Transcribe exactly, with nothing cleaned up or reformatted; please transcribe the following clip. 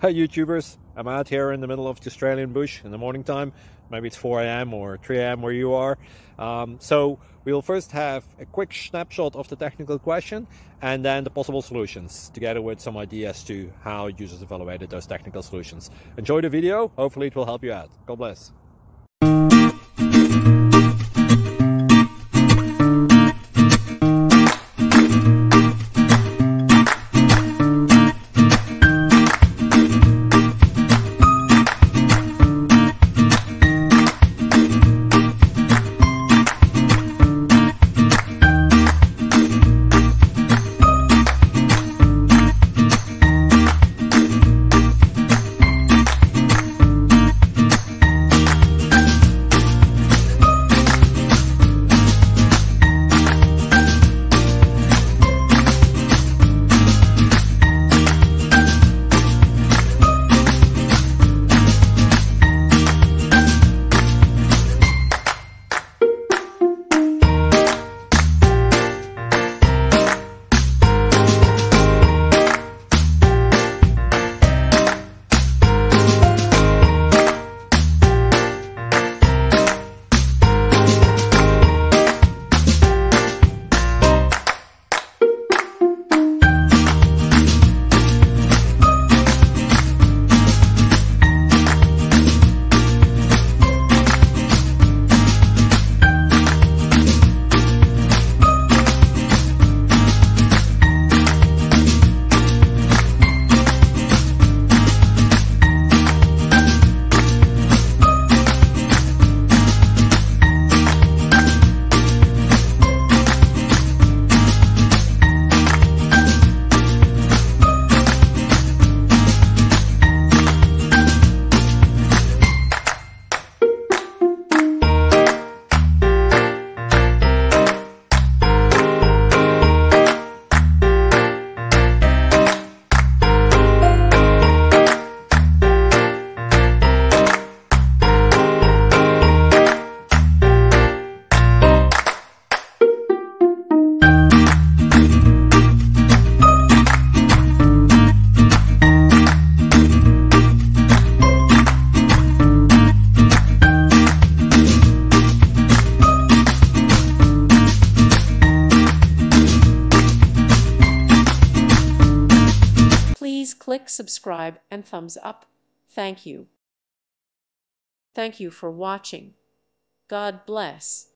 Hi YouTubers, I'm out here in the middle of the Australian bush in the morning time. Maybe it's four A M or three A M where you are. Um, so we'll first have a quick snapshot of the technical question and then the possible solutions, together with some ideas to how users evaluated those technical solutions. Enjoy the video, hopefully it will help you out. God bless. Please click subscribe and thumbs up. Thank you. Thank you for watching. God bless.